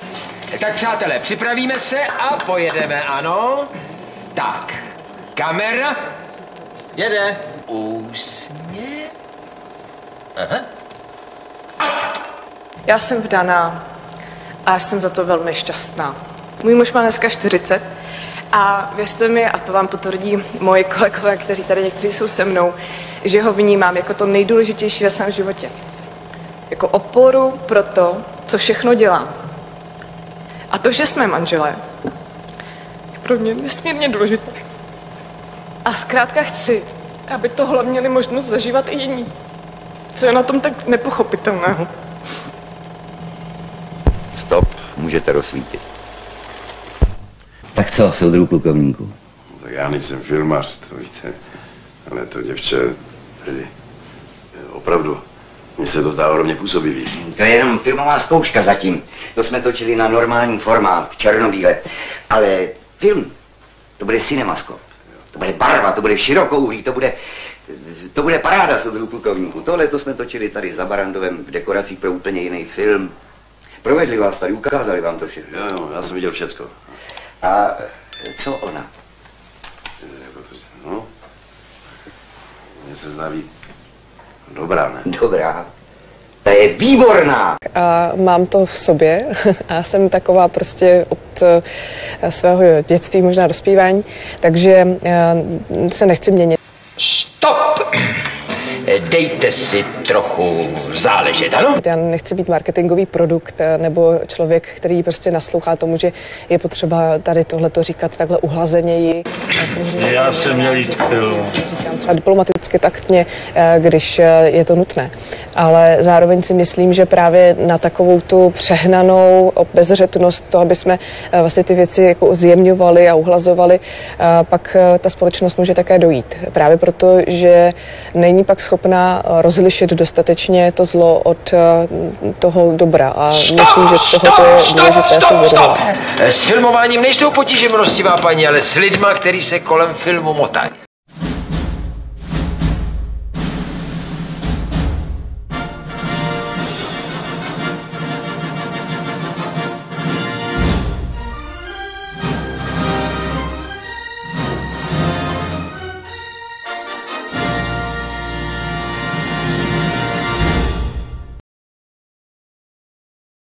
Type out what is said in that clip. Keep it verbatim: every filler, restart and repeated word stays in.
Tak přátelé, připravíme se a pojedeme, ano? Tak, kamera. Jede. Úsměv. Aha. Akce. Já jsem vdaná a jsem za to velmi šťastná. Můj muž má dneska čtyřicet a věřte mi, a to vám potvrdí moji kolegové, kteří tady někteří jsou se mnou, že ho vnímám jako to nejdůležitější ve svém životě. Jako oporu pro to, co všechno dělám. A to, že jsme manželé, je pro mě nesmírně důležité. A zkrátka chci, aby tohle měli možnost zažívat i jiní. Co je na tom tak nepochopitelného? Stop, můžete rozsvítit. Tak co, soudruhu plukovníku? Tak já nejsem filmař, to víte, ale to děvče, tedy, opravdu, mně se to zdá ohromně působivý. To je jenom filmová zkouška zatím. To jsme točili na normální formát, černobíle. Ale film, to bude cinemaskop. To bude barva, to bude širokouhlý, to bude, to bude paráda, soudruhu plukovníku. Tohle to jsme točili tady za Barandovem v dekoracích pro úplně jiný film. Provedli vás tady, ukázali vám to všechno. Jo, jo, já jsem viděl všecko. A co ona? No, mně se zdá být dobrá, ne? Dobrá. Ta je výborná. A mám to v sobě a jsem taková prostě od svého dětství, možná dospívání, takže se nechci měnit. Stop! Dejte si trochu záležet, ano? Já nechci být marketingový produkt nebo člověk, který prostě naslouchá tomu, že je potřeba tady tohleto říkat takhle uhlazeněji. Já, Já jsem měl jít k filmu. Říkám třeba diplomaticky taktně, když je to nutné. Ale zároveň si myslím, že právě na takovou tu přehnanou obezřetnost, to, aby jsme vlastně ty věci jako zjemňovali a uhlazovali, pak ta společnost může také dojít. Právě proto, že není pak schopná rozlišit dostatečně to zlo od toho dobra. A stop, myslím, že tohle je důležité. Stop, stop! S filmováním nejsou potíže, milostivá paní, ale s lidma, který se kolem filmu motají.